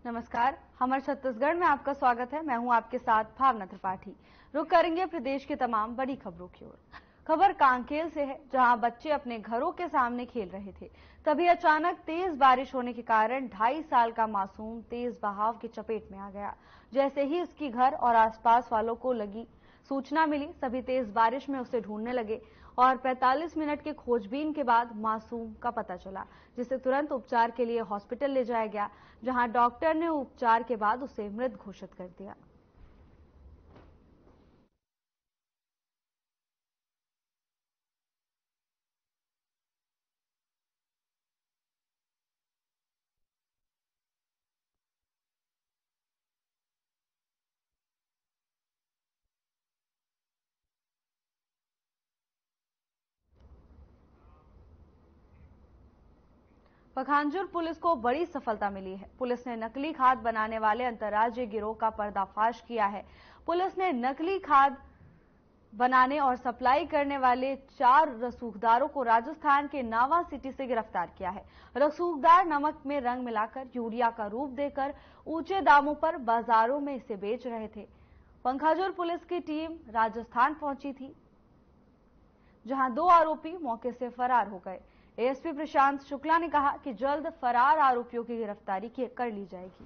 नमस्कार, हमर छत्तीसगढ़ में आपका स्वागत है। मैं हूं आपके साथ भावना त्रिपाठी। रुक करेंगे प्रदेश की तमाम बड़ी खबरों की ओर। खबर कांकेर से है, जहां बच्चे अपने घरों के सामने खेल रहे थे। तभी अचानक तेज बारिश होने के कारण 2.5 साल का मासूम तेज बहाव की चपेट में आ गया। जैसे ही इसकी घर और आसपास वालों को लगी सूचना मिली, सभी तेज बारिश में उसे ढूंढने लगे और 45 मिनट के खोजबीन के बाद मासूम का पता चला, जिसे तुरंत उपचार के लिए हॉस्पिटल ले जाया गया, जहां डॉक्टर ने उपचार के बाद उसे मृत घोषित कर दिया। पखांजूर पुलिस को बड़ी सफलता मिली है। पुलिस ने नकली खाद बनाने वाले अंतर्राज्यीय गिरोह का पर्दाफाश किया है। पुलिस ने नकली खाद बनाने और सप्लाई करने वाले 4 रसूखदारों को राजस्थान के नावा सिटी से गिरफ्तार किया है। रसूखदार नमक में रंग मिलाकर यूरिया का रूप देकर ऊंचे दामों पर बाजारों में इसे बेच रहे थे। पंखाजूर पुलिस की टीम राजस्थान पहुंची थी, जहां 2 आरोपी मौके से फरार हो गए। एएसपी प्रशांत शुक्ला ने कहा कि जल्द फरार आरोपियों की गिरफ्तारी कर ली जाएगी।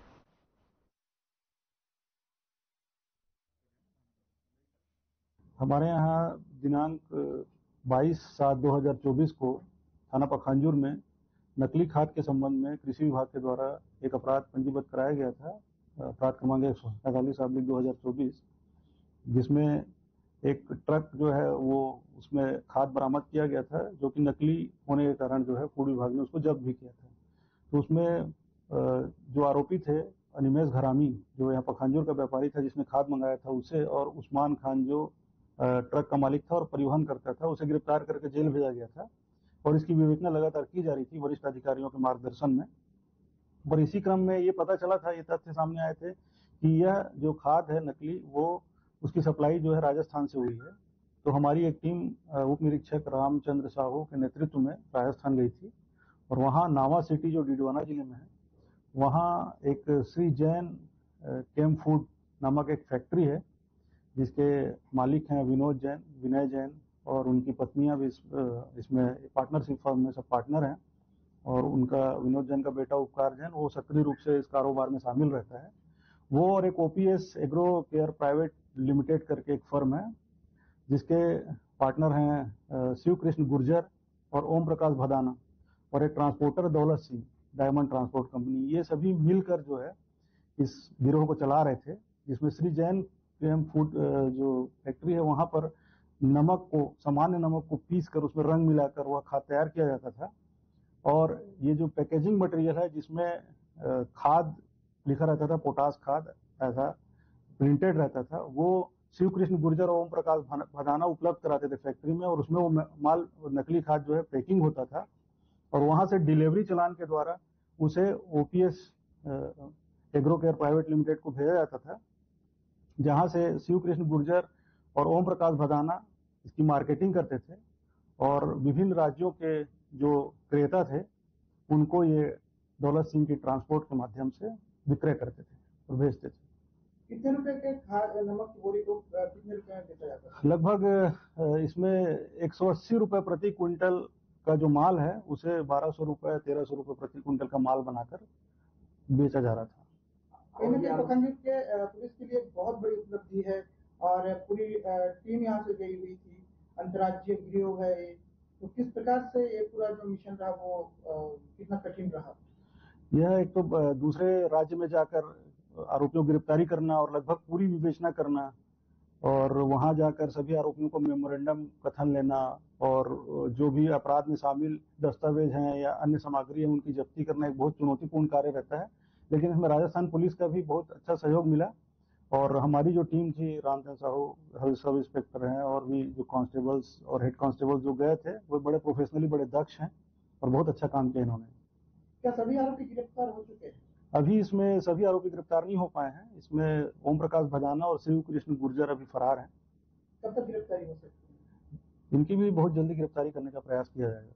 हमारे यहाँ दिनांक 22/7/2024 को थाना पखांजूर में नकली खाद के संबंध में कृषि विभाग के द्वारा एक अपराध पंजीबद्ध कराया गया था, अपराध क्रमांक 147/2024, जिसमें एक ट्रक जो है वो उसमें खाद बरामद किया गया था, जो कि नकली होने के कारण जो है फूड विभाग ने उसको जब्त भी किया था। तो उसमें जो आरोपी थे अनिमेश घरामी, जो यहाँ पखांजूर का व्यापारी था जिसने खाद मंगाया था, उसे और उस्मान खान जो ट्रक का मालिक था और परिवहन करता था, उसे गिरफ्तार करके जेल भेजा गया था और इसकी विवेचना लगातार की जा रही थी वरिष्ठ अधिकारियों के मार्गदर्शन में। और इसी क्रम में ये पता चला था, ये तथ्य सामने आए थे कि यह जो खाद है नकली, वो उसकी सप्लाई जो है राजस्थान से हुई है। तो हमारी एक टीम उप निरीक्षक रामचंद्र साहू के नेतृत्व में राजस्थान गई थी और वहाँ नावा सिटी जो डिडवाना जिले में है, वहाँ एक श्री जैन केम फूड नामक एक फैक्ट्री है, जिसके मालिक हैं विनोद जैन, विनय जैन और उनकी पत्नियां भी इसमें पार्टनरशिप फर्म में सब पार्टनर हैं। और उनका विनोद जैन का बेटा उपकार जैन, वो सक्रिय रूप से इस कारोबार में शामिल रहता है। वो और एक OPS agro care private limited करके एक फर्म है, जिसके पार्टनर हैं शिव कृष्ण गुर्जर और ओम प्रकाश भदाना, और एक transporter Daulat Singh, diamond transport company. ये सभी मिलकर जो है इस गिरोह को चला रहे थे, जिसमें श्री जैन केम फूड जो फैक्ट्री है, वहां पर नमक को, सामान्य नमक को पीस कर उसमें रंग मिलाकर वह खाद तैयार किया जाता था। और ये जो पैकेजिंग मटेरियल है जिसमें खाद लिखा रहता था, पोटास खाद, ऐसा प्रिंटेड रहता था, वो शिव कृष्ण गुर्जर और ओम प्रकाश भदाना उपलब्ध कराते थे फैक्ट्री में, और उसमें वो माल नकली खाद जो है पैकिंग होता था और वहां से डिलीवरी चलान के द्वारा उसे OPS agro care private limited को भेजा जाता था, जहां से शिव कृष्ण गुर्जर और ओम प्रकाश भदाना इसकी मार्केटिंग करते थे और विभिन्न राज्यों के जो क्रेता थे उनको ये दौलत सिंह की ट्रांसपोर्ट के माध्यम से विक्रय करते थे और भेजते थे। कितने रुपए के नमक की बोरी को कितने रुपए में बेचा जाता है? लगभग इसमें 180 रुपए प्रति क्विंटल का जो माल है, उसे 1200 रुपए 1300 रुपए प्रति क्विंटल का माल बनाकर बेचा जा रहा था। पखांजूर के पुलिस के लिए बहुत बड़ी उपलब्धि है और पूरी टीम यहाँ से गई हुई थी, अंतर्राज्यीय गिरोह है। तो किस प्रकार से ये पूरा जो मिशन रहा वो कितना कठिन रहा? यह एक तो दूसरे राज्य में जाकर आरोपियों की गिरफ्तारी करना और लगभग पूरी विवेचना करना और वहां जाकर सभी आरोपियों को मेमोरेंडम कथन लेना और जो भी अपराध में शामिल दस्तावेज हैं या अन्य सामग्री है उनकी जब्ती करना एक बहुत चुनौतीपूर्ण कार्य रहता है। लेकिन इसमें राजस्थान पुलिस का भी बहुत अच्छा सहयोग मिला और हमारी जो टीम थी, रामचंद्र साहू सब इंस्पेक्टर हैं और भी जो कांस्टेबल्स और हेड कांस्टेबल्स जो गए थे, वो बड़े प्रोफेशनली बड़े दक्ष हैं और बहुत अच्छा काम किया इन्होंने। क्या सभी आरोपी गिरफ्तार हो चुके हैं? अभी इसमें सभी आरोपी गिरफ्तार नहीं हो पाए हैं। इसमें ओम प्रकाश भदाना और शिव कृष्ण गुर्जर अभी फरार हैं। कब तक गिरफ्तारी हो सकती है? इनकी भी बहुत जल्दी गिरफ्तारी करने का प्रयास किया जाएगा।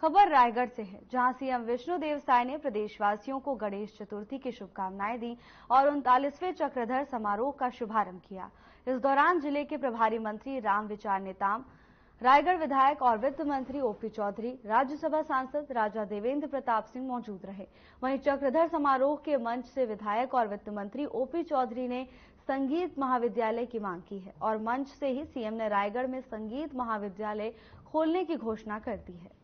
खबर रायगढ़ से है, जहां सीएम विष्णुदेव साय ने प्रदेशवासियों को गणेश चतुर्थी की शुभकामनाएं दी और 39वें चक्रधर समारोह का शुभारंभ किया। इस दौरान जिले के प्रभारी मंत्री रामविचार नेताम, रायगढ़ विधायक और वित्त मंत्री ओपी चौधरी, राज्यसभा सांसद राजा देवेंद्र प्रताप सिंह मौजूद रहे। वहीं चक्रधर समारोह के मंच से विधायक और वित्त मंत्री ओपी चौधरी ने संगीत महाविद्यालय की मांग की है और मंच से ही सीएम ने रायगढ़ में संगीत महाविद्यालय खोलने की घोषणा कर दी है।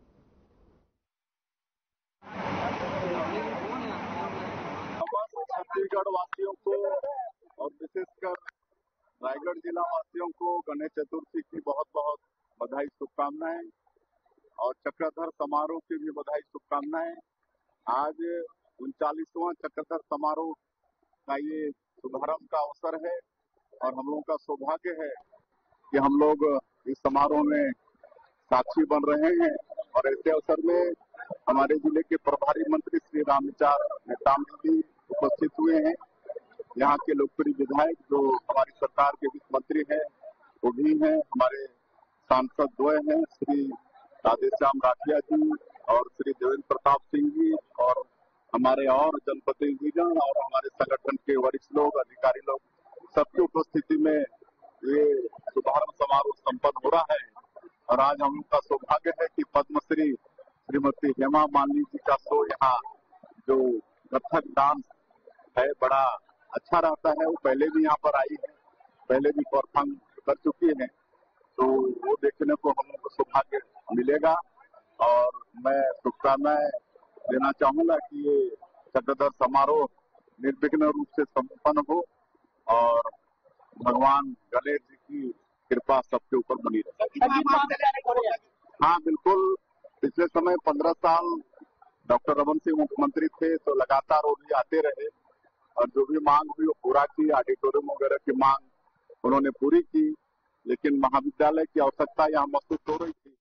छत्तीसगढ़ वासियों को और विशेषकर रायगढ़ जिला वासियों को गणेश चतुर्थी की बहुत बहुत बधाई शुभकामनाएं और चक्रधर समारोह की भी बधाई शुभकामनाएं। आज 39वां चक्रधर समारोह का ये शुभारंभ का अवसर है और हम लोगों का सौभाग्य है कि हम लोग इस समारोह में साक्षी बन रहे हैं और ऐसे अवसर में हमारे जिले के प्रभारी मंत्री श्री रामविचार नेताम जी उपस्थित हुए हैं। यहाँ के लोकप्रिय विधायक जो हमारी सरकार के वित्त मंत्री हैं वो भी हैं, हमारे सांसद द्वय हैं श्री राधेश्याम राठिया जी और श्री देवेंद्र प्रताप सिंह जी और हमारे और जनप्रतिनिधिगण और हमारे संगठन के वरिष्ठ लोग, अधिकारी लोग, सबकी उपस्थिति में ये शुभारंभ समारोह संपन्न हो रहा है। और आज हम लोग का सौभाग्य है कि पद्मश्री श्रीमती हेमा मालिनी जी का शो यहाँ जो कथक डांस है बड़ा अच्छा रहता है। वो पहले भी यहाँ पर आई है, पहले भी परफॉर्म कर चुकी है, तो वो देखने को हम लोग को सौभाग्य मिलेगा। और मैं शुभकामनाएं देना चाहूंगा कि ये चक्रधर समारोह निर्विघ्न रूप से संपन्न हो और भगवान गणेश जी की कृपा सबके ऊपर बनी रहे। हाँ बिल्कुल, पिछले समय 15 साल डॉक्टर रमन सिंह मुख्यमंत्री थे तो लगातार वो भी आते रहे और जो भी मांग हुई वो पूरा की। ऑडिटोरियम वगैरह की मांग उन्होंने पूरी की, लेकिन महाविद्यालय की आवश्यकता यहाँ महसूस हो रही थी।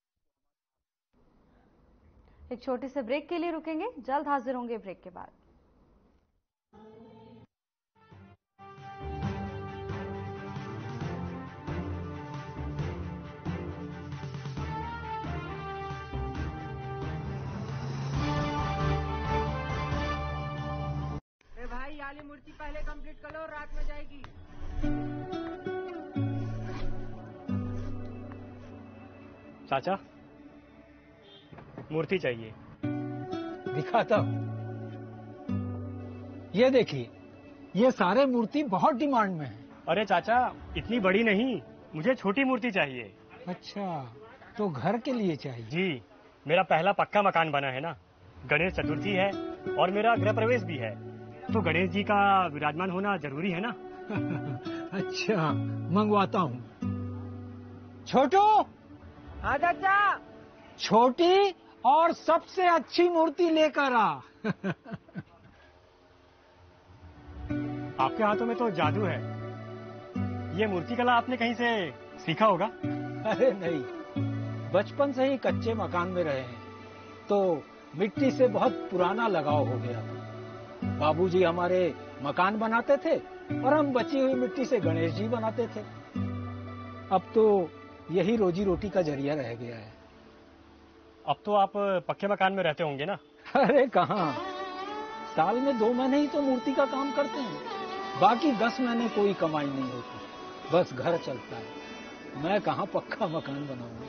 एक छोटे से ब्रेक के लिए रुकेंगे, जल्द हाजिर होंगे ब्रेक के बाद। भाई वाली मूर्ति पहले कंप्लीट कर लो, रात में जाएगी। चाचा, मूर्ति चाहिए। दिखाता हूँ। ये देखिए, ये सारे मूर्ति बहुत डिमांड में है। अरे चाचा, इतनी बड़ी नहीं, मुझे छोटी मूर्ति चाहिए। अच्छा, तो घर के लिए चाहिए? जी, मेरा पहला पक्का मकान बना है ना, गणेश चतुर्थी है और मेरा गृह प्रवेश भी है, तो गणेश जी का विराजमान होना जरूरी है ना। अच्छा, मंगवाता हूँ। छोटू, हाँ चाचा। छोटी और सबसे अच्छी मूर्ति लेकर आ। आपके हाथों में तो जादू है। ये मूर्ति कला आपने कहीं से सीखा होगा? अरे नहीं, बचपन से ही कच्चे मकान में रहे हैं, तो मिट्टी से बहुत पुराना लगाव हो गया था। बाबूजी हमारे मकान बनाते थे और हम बची हुई मिट्टी से गणेश जी बनाते थे। अब तो यही रोजी रोटी का जरिया रह गया है। अब तो आप पक्के मकान में रहते होंगे ना? अरे कहाँ, साल में 2 महीने ही तो मूर्ति का काम करते हैं, बाकी 10 महीने कोई कमाई नहीं होती, बस घर चलता है। मैं कहाँ पक्का मकान बनाऊंगा।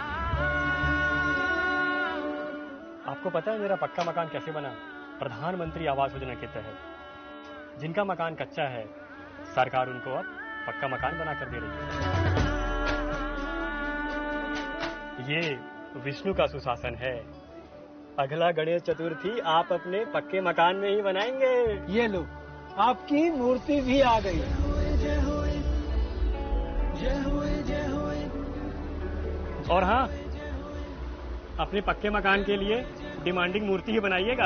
आपको पता है मेरा पक्का मकान कैसे बना? प्रधानमंत्री आवास योजना के तहत। जिनका मकान कच्चा है, सरकार उनको अब पक्का मकान बना कर दे रही है। ये विष्णु का सुशासन है। अगला गणेश चतुर्थी आप अपने पक्के मकान में ही बनाएंगे। ये लो, आपकी मूर्ति भी आ गई। और हाँ, अपने पक्के मकान के लिए डिमांडिंग मूर्ति ही बनाइएगा।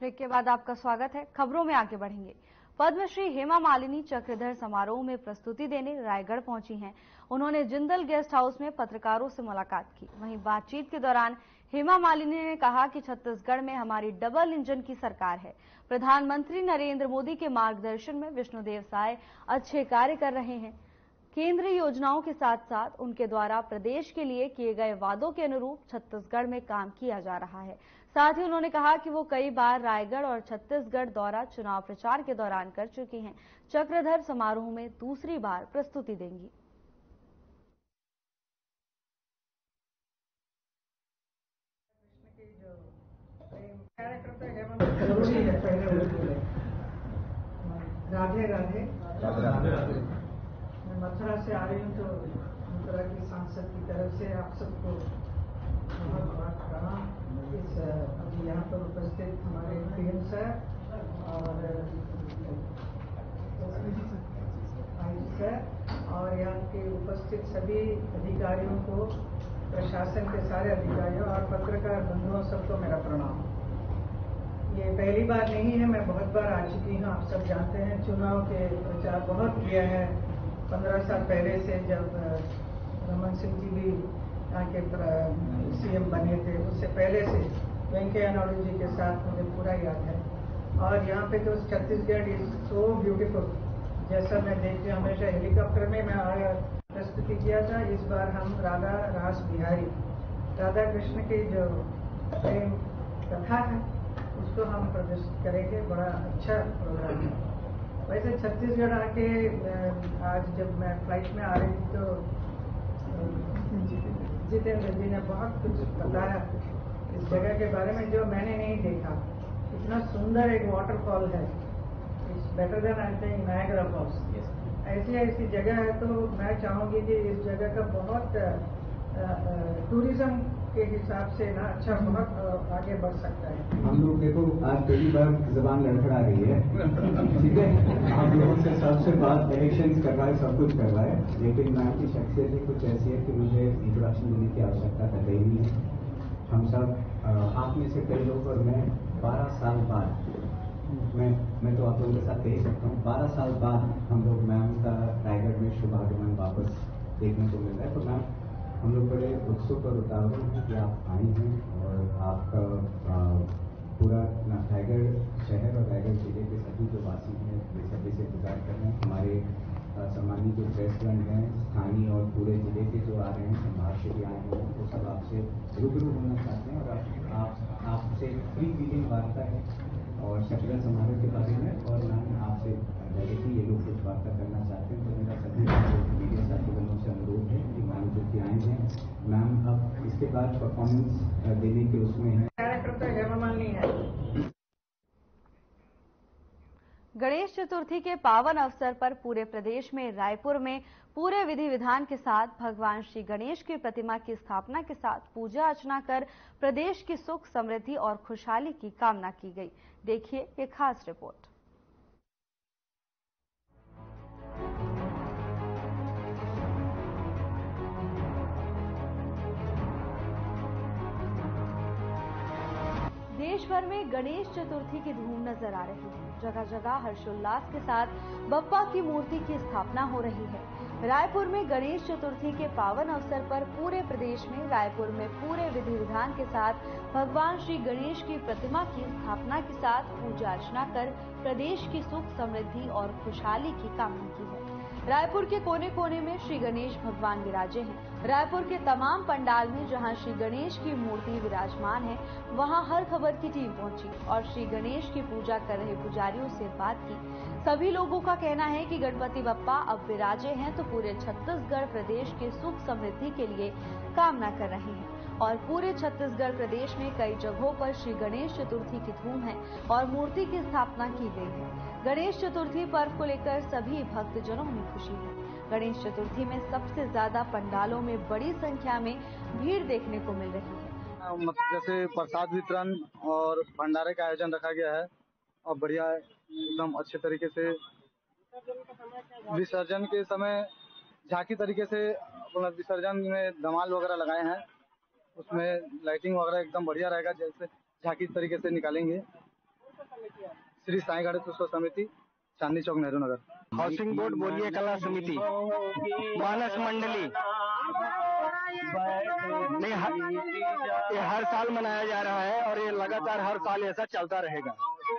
ब्रेक के बाद आपका स्वागत है। खबरों में आगे बढ़ेंगे। पद्मश्री हेमा मालिनी चक्रधर समारोह में प्रस्तुति देने रायगढ़ पहुंची हैं। उन्होंने जिंदल गेस्ट हाउस में पत्रकारों से मुलाकात की। वहीं बातचीत के दौरान हेमा मालिनी ने कहा कि छत्तीसगढ़ में हमारी डबल इंजन की सरकार है। प्रधानमंत्री नरेंद्र मोदी के मार्गदर्शन में विष्णुदेव साय अच्छे कार्य कर रहे हैं। केंद्रीय योजनाओं के साथ साथ उनके द्वारा प्रदेश के लिए किए गए वादों के अनुरूप छत्तीसगढ़ में काम किया जा रहा है। साथ ही उन्होंने कहा कि वो कई बार रायगढ़ और छत्तीसगढ़ दौरा चुनाव प्रचार के दौरान कर चुकी हैं। चक्रधर समारोह में दूसरी बार प्रस्तुति देंगी। राधे राधे। मैं मथुरा से आ रही हूँ, तो मथुरा की सांसद की तरफ से आप सबको बहुत बहुत प्रणाम। इस अभी यहाँ पर उपस्थित हमारे पीएम सर और आईजी सर और यहाँ के उपस्थित सभी अधिकारियों को, प्रशासन के सारे अधिकारियों और पत्रकार बंधुओं सबको मेरा प्रणाम। ये पहली बार नहीं है, मैं बहुत बार आ चुकी हूँ। आप सब जानते हैं चुनाव के प्रचार बहुत किया है। 15 साल पहले से जब रमन सिंह जी भी यहाँ के सीएम बने थे, उससे पहले से वेंकैया नायडू जी के साथ मुझे पूरा याद है। और यहाँ पे तो छत्तीसगढ़ इज सो ब्यूटीफुल। जैसा मैं देखती हूँ, हमेशा हेलीकॉप्टर में मैं आया प्रस्तुति किया था। इस बार हम राधा रास बिहारी, राधा कृष्ण की जो प्रेम कथा है उसको हम प्रदर्शित करेंगे। बड़ा अच्छा प्रोग्राम है। वैसे छत्तीसगढ़ आके आज जब मैं फ्लाइट में आ रही थी तो जितेंद्र जी ने बहुत कुछ बताया इस जगह के बारे में जो मैंने नहीं देखा। इतना सुंदर एक वाटरफॉल है, it's better than I think Niagara falls. ऐसी जगह है, तो मैं चाहूंगी कि इस जगह का बहुत टूरिज्म के हिसाब से ना अच्छा बहुत आगे बढ़ सकता है। हम लोग देखो आज पहली बार जबान लड़खड़ा रही है, ठीक है। आप लोगों से सबसे बात इलेक्शन करवाए, सब कुछ करवाए, लेकिन मैम की शख्सियत ही कुछ ऐसी है कि मुझे इंट्रोडक्शन देने की आवश्यकता कतई नहीं है। हम सब आप में से कई लोग और मैं 12 साल बाद मैं तो आप लोगों के साथ कह सकता हूँ 12 साल बाद हम लोग मैम का रायगढ़ में शुभ आगमन वापस देखने को मिल रहा है। तो मैम हम लोग बड़े उत्सुक और उतावले हैं कि आप आई हैं और आपका पूरा रायगढ़ शहर और रायगढ़ जिले के सभी जो वासी हैं बेसब्री से इंतजार कर रहे हैं। हमारे सम्मानित जो प्रेसगण हैं, स्थानीय और पूरे जिले के जो आ रहे हैं, संभाग से भी आए हैं, वो सब आपसे रूबरू होना चाहते हैं और आपसे फ्री फीलिंग वार्ता है और चक्रधर समारोह के बारे में और मैम आपसे डायरेक्टली ये लोग कुछ वार्ता करना चाहते हैं। तो मेरा सभी मीडिया साथी बंधुओं से अनुरोध है कि मैम जो कि आए हैं, मैम अब इसके बाद परफॉर्मेंस देने के उसमें है। गणेश चतुर्थी के पावन अवसर पर पूरे प्रदेश में रायपुर में पूरे विधि विधान के साथ भगवान श्री गणेश की प्रतिमा की स्थापना के साथ पूजा अर्चना कर प्रदेश की सुख समृद्धि और खुशहाली की कामना की गई। देखिए ये खास रिपोर्ट। देश भर में गणेश चतुर्थी की धूम नजर आ रही है। जगह जगह हर्षोल्लास के साथ बप्पा की मूर्ति की स्थापना हो रही है। रायपुर में गणेश चतुर्थी के पावन अवसर पर पूरे प्रदेश में रायपुर में पूरे विधि विधान के साथ भगवान श्री गणेश की प्रतिमा की स्थापना के साथ पूजा अर्चना कर प्रदेश की सुख समृद्धि और खुशहाली की कामना की है। रायपुर के कोने कोने में श्री गणेश भगवान विराजे हैं। रायपुर के तमाम पंडाल में जहां श्री गणेश की मूर्ति विराजमान है, वहां हर खबर की टीम पहुंची और श्री गणेश की पूजा कर रहे पुजारियों से बात की। सभी लोगों का कहना है कि गणपति बप्पा अब विराजे हैं तो पूरे छत्तीसगढ़ प्रदेश के सुख समृद्धि के लिए कामना कर रहे हैं और पूरे छत्तीसगढ़ प्रदेश में कई जगहों पर श्री गणेश चतुर्थी की धूम है और मूर्ति की स्थापना की गई है। गणेश चतुर्थी पर्व को लेकर सभी भक्तजनों में खुशी है। गणेश चतुर्थी में सबसे ज्यादा पंडालों में बड़ी संख्या में भीड़ देखने को मिल रही है। जैसे प्रसाद वितरण और भंडारे का आयोजन रखा गया है और बढ़िया एकदम अच्छे तरीके से विसर्जन के समय झांकी तरीके से विसर्जन में धमाल वगैरह लगाए हैं। उसमें लाइटिंग वगैरह एकदम बढ़िया रहेगा, जैसे झांकी तरीके से निकालेंगे श्री साई गणेशोत्सव समिति, चांदनी चौक, नेहरू नगर। हाउसिंग बोर्ड बोरिया कला समिति, मानस मंडली। ये हर साल मनाया जा रहा है और ये लगातार हर साल ऐसा चलता रहेगा।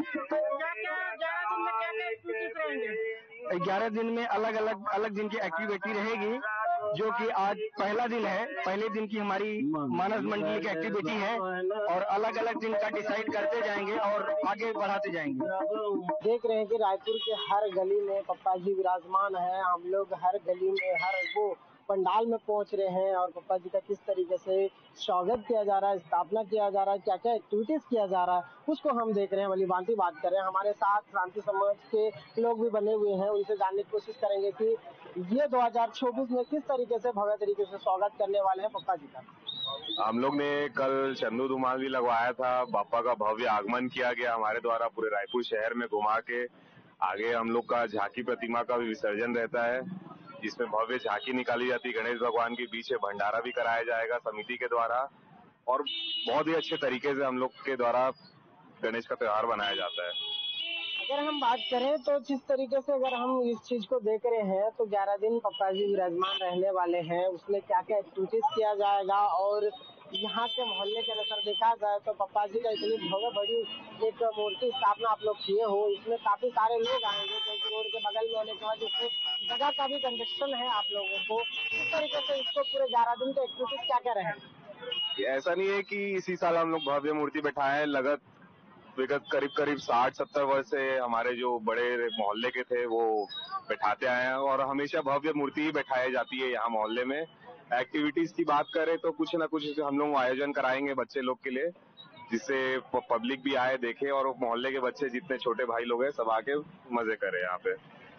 11 दिन में अलग दिन की एक्टिविटी रहेगी, जो कि आज पहला दिन है। पहले दिन की हमारी मानस मंडली की एक्टिविटी है और अलग अलग दिन का डिसाइड करते जाएंगे और आगे बढ़ाते जाएंगे। देख रहे हैं कि रायपुर के हर गली में पप्पा जी विराजमान है। हम लोग हर गली में हर वो पंडाल में पहुंच रहे हैं और पप्पा जी का किस तरीके से स्वागत किया जा रहा है, स्थापना किया जा रहा है, क्या क्या एक्टिविटीज किया जा रहा है, उसको हम देख रहे हैं। भली भांति बात कर रहे हैं। हमारे साथ क्रांति समाज के लोग भी बने हुए हैं, उनसे जानने की कोशिश करेंगे कि ये 2024 में किस तरीके से भव्य तरीके से स्वागत करने वाले हैं पप्पा जी का। हम लोग ने कल चंदू धुमाल भी लगवाया था। बापा का भव्य आगमन किया गया हमारे द्वारा पूरे रायपुर शहर में घुमा के। आगे हम लोग का झांकी प्रतिमा का भी विसर्जन रहता है, जिसमें भव्य झांकी निकाली जाती है गणेश भगवान के पीछे। भंडारा भी कराया जाएगा समिति के द्वारा और बहुत ही अच्छे तरीके से हम लोग के द्वारा गणेश का त्योहार बनाया जाता है। अगर हम बात करें तो जिस तरीके से अगर हम इस चीज को देख रहे हैं तो 11 दिन पप्पा जी विराजमान रहने वाले हैं, उसमें क्या क्या एक्टिविटीज किया जाएगा और यहाँ के मोहल्ले के अनुसार देखा जाए तो पप्पा जी का इतनी भव्य बड़ी एक मूर्ति स्थापना आप लोग किए हो, इसमें काफी सारे लोग आएंगे क्योंकि रोड के बगल में होने के वजह से जगह का भी कंजक्शन है आप लोगों को। इस तरीके से इसको पूरे 11 दिन के एक्टिविटीज क्या क्या रहे? ऐसा नहीं है कि इसी साल हम लोग भव्य मूर्ति बैठाए हैं। विगत करीब 60-70 वर्ष से हमारे जो बड़े मोहल्ले के थे वो बैठाते आए हैं और हमेशा भव्य मूर्ति ही बैठाई जाती है यहाँ मोहल्ले में। एक्टिविटीज की बात करें तो कुछ न कुछ हम लोग आयोजन कराएंगे बच्चे लोग के लिए, जिससे पब्लिक भी आए देखे और मोहल्ले के बच्चे जितने छोटे भाई लोग हैं सब आके मजे करें यहाँ पे।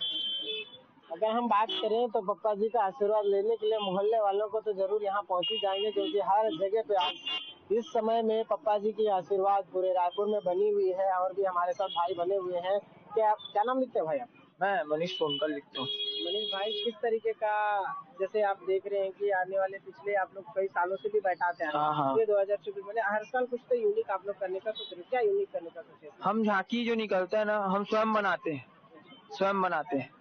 अगर हम बात करें तो पप्पा जी का आशीर्वाद लेने के लिए मोहल्ले वालों को तो जरूर यहाँ पहुँच ही जाएंगे, क्योंकि हर जगह पे आज इस समय में पप्पा जी की आशीर्वाद पूरे रायपुर में बनी हुई है और भी हमारे साथ भाई बने हुए हैं। क्या नाम लिखते हैं भाई आप? मैं मनीष सोनकर लिखता हूँ। मनीष भाई, किस तरीके का जैसे आप देख रहे हैं कि आने वाले पिछले आप लोग कई सालों से भी बैठाते हैं, ये 2024 में हर साल कुछ तो यूनिक आप लोग करने का सोच रहे, क्या यूनिक करने का सोच रहे? हम झांकी जो निकलते हैं ना, हम स्वयं बनाते हैं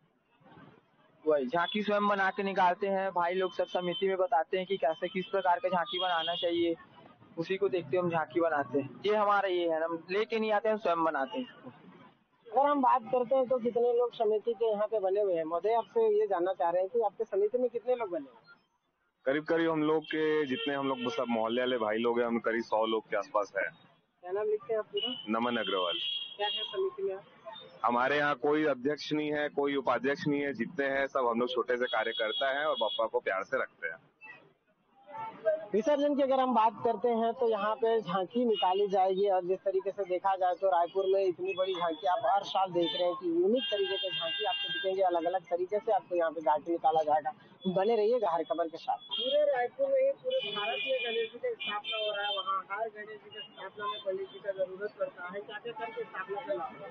वही झांकी स्वयं बना के निकालते हैं। भाई लोग सब समिति में बताते हैं कि कैसे किस प्रकार का झांकी बनाना चाहिए, उसी को देखते हम झांकी बनाते हैं। ये हमारा ये है, हम लेके नहीं आते हैं, स्वयं बनाते हैं। अगर हम बात करते हैं तो कितने लोग समिति के यहाँ पे बने हुए हैं? महोदय, आपसे ये जानना चाह रहे हैं कि आपके समिति में कितने लोग बने हुए? करीब हम लोग के जितने हम लोग सब मोहल्ले वाले भाई लोग हैं, हम करीब 100 लोग के आसपास है। क्या नाम लिखते हैं आप पूरा? नमन अग्रवाल। क्या है समिति में? हमारे यहाँ कोई अध्यक्ष नहीं है, कोई उपाध्यक्ष नहीं है, जितने हैं सब हम लोग छोटे से कार्यकर्ता हैं और बापा को प्यार से रखते हैं। विसर्जन की अगर हम बात करते हैं तो यहाँ पे झांकी निकाली जाएगी और जिस तरीके से देखा जाए तो रायपुर में इतनी बड़ी झांकी आप हर साल देख रहे हैं कि यूनिक तरीके के झांकी आपको दिखेंगे, अलग अलग तरीके से आपको यहाँ पे झांकी निकाला जाएगा। बने रहिएगा हर खबर के साथ। पूरे रायपुर में, पूरे भारत में गणेश जी का स्थापना हो रहा है, वहाँ हर गणेश जी की स्थापना में पंडित जी का जरूरत पड़ता है। क्या क्या करके स्थापना करना?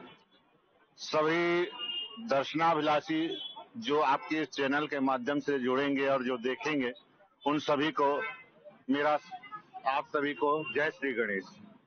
सभी दर्शनाभिलाषी जो आपके इस चैनल के माध्यम से जुड़ेंगे और जो देखेंगे, उन सभी को मेरा आप सभी को जय श्री गणेश।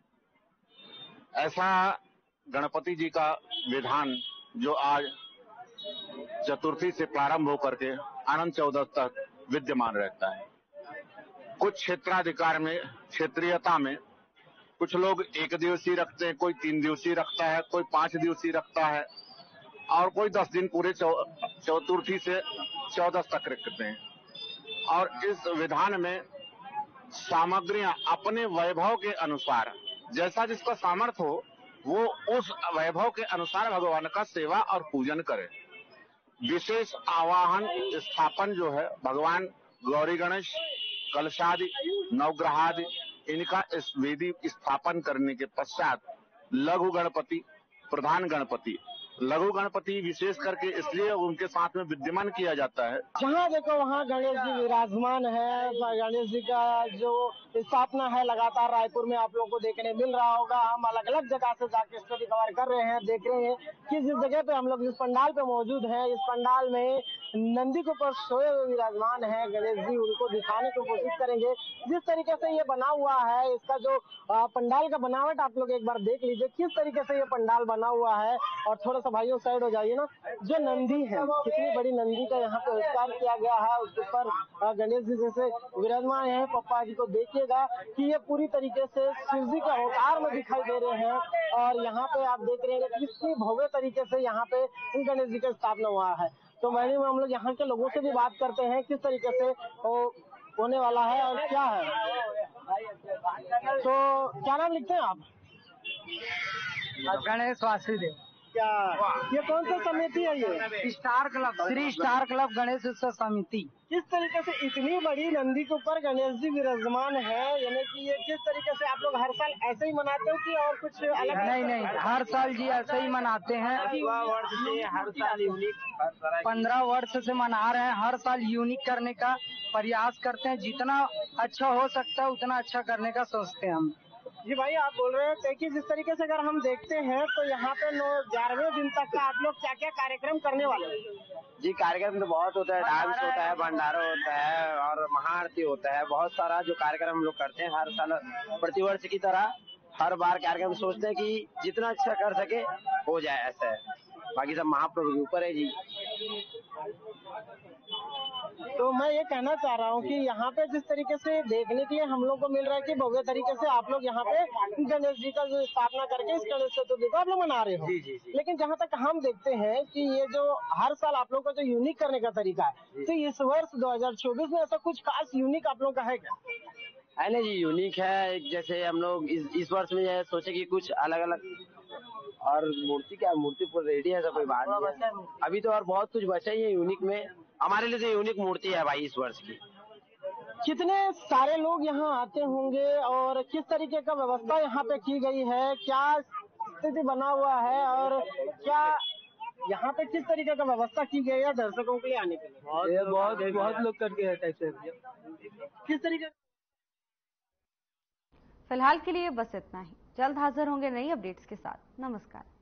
ऐसा गणपति जी का विधान जो आज चतुर्थी से प्रारंभ होकर के अनंत चौदस तक विद्यमान रहता है। कुछ क्षेत्राधिकार में, क्षेत्रीयता में कुछ लोग 1 दिवसीय रखते हैं, कोई 3 दिवसीय रखता है, कोई 5 दिवसीय रखता है और कोई 10 दिन पूरे चतुर्थी से 14 तक रखते हैं। और इस विधान में सामग्रियां अपने वैभव के अनुसार, जैसा जिसका सामर्थ्य हो, वो उस वैभव के अनुसार भगवान का सेवा और पूजन करे। विशेष आवाहन स्थापन जो है, भगवान गौरी गणेश, कलशादि, नवग्रहादि, इनका इस वेदी स्थापन करने के पश्चात लघु गणपति, प्रधान गणपति, लघु गणपति विशेष करके इसलिए उनके साथ में विद्यमान किया जाता है। जहाँ देखो वहाँ गणेश जी विराजमान है। गणेश जी का जो स्थापना है लगातार रायपुर में आप लोगों को देखने मिल रहा होगा। हम अलग अलग जगह से जाके स्टडी कवर कर रहे हैं, देख रहे हैं कि जिस जगह पे हम लोग जिस पंडाल पे मौजूद हैं, इस पंडाल में नंदी के ऊपर सोए हुए विराजमान है गणेश जी, उनको दिखाने की कोशिश करेंगे। जिस तरीके से ये बना हुआ है, इसका जो पंडाल का बनावट आप लोग एक बार देख लीजिए, किस तरीके से ये पंडाल बना हुआ है। और थोड़ा सा भाइयों साइड हो जाइए ना, जो नंदी है, कितनी बड़ी नंदी का यहाँ पे आविष्कार किया गया है, उसके ऊपर गणेश जी जैसे विराजमान है। पप्पा जी को देखिएगा कि ये पूरी तरीके से शिव जी के अवतार में दिखाई दे रहे हैं। और यहाँ पे आप देख रहे हैं कितनी भव्य तरीके से यहाँ पे गणेश जी का स्थापना हुआ है। तो मैडम, हम लोग यहाँ के लोगों से भी बात करते हैं किस तरीके से होने वाला है और क्या है। तो क्या नाम लिखते हैं आप? गणेश वासुदेव। क्या ये कौन सा समिति है? ये star club, Shri star club Ganesh उत्सव समिति। किस तरीके से इतनी बड़ी नंदी के ऊपर गणेश जी विराजमान है, यानी कि ये किस तरीके से आप लोग हर साल ऐसे ही मनाते हो कि और कुछ अलग? नहीं, हर साल जी ऐसे ही मनाते हैं। हर साल यूनिक 15 वर्ष से मना रहे हैं। हर साल यूनिक करने का प्रयास करते हैं, जितना अच्छा हो सकता है उतना अच्छा करने का सोचते हैं हम। जी भाई, आप बोल रहे थे कि जिस तरीके से अगर हम देखते हैं तो यहाँ पे 11वें दिन तक का आप लोग क्या क्या कार्यक्रम करने वाले हैं? जी, कार्यक्रम तो बहुत होता है, डांस होता है, भंडारा होता है और महाआरती होता है। बहुत सारा जो कार्यक्रम हम लोग करते हैं हर साल, प्रतिवर्ष की तरह हर बार कार्यक्रम सोचते हैं कि जितना अच्छा कर सके हो जाए, ऐसा है। बाकी सब महाप्रभु के ऊपर है जी। तो मैं ये कहना चाह रहा हूँ कि यहाँ पे जिस तरीके से देखने के लिए हम लोग को मिल रहा है कि भव्य तरीके से आप लोग यहाँ पे गणेश जी का जो स्थापना करके इस गणेश चतुर्थी को आप लोग मना रहे हो। जी। लेकिन जहाँ तक हम देखते हैं कि ये जो हर साल आप लोग का जो यूनिक करने का तरीका है, तो इस वर्ष 2024 में ऐसा कुछ खास यूनिक आप लोग का है क्या? है ना जी, यूनिक है। जैसे हम लोग इस वर्ष में ये सोचे कि कुछ अलग अलग, और मूर्ति पूरी रेडी है, सब कोई बात नहीं है अभी तो, और बहुत कुछ बचा ही है यूनिक में। हमारे लिए तो यूनिक मूर्ति है भाई इस वर्ष की। कितने सारे लोग यहाँ आते होंगे और किस तरीके का व्यवस्था यहाँ पे की गई है, क्या स्थिति बना हुआ है और क्या यहाँ पे किस तरीके का व्यवस्था की गई है दर्शकों के लिए आने के लिए? बहुत लोग करके है। किस तरीके? फिलहाल के लिए बस इतना ही। जल्द हाजिर होंगे नई अपडेट्स के साथ। नमस्कार।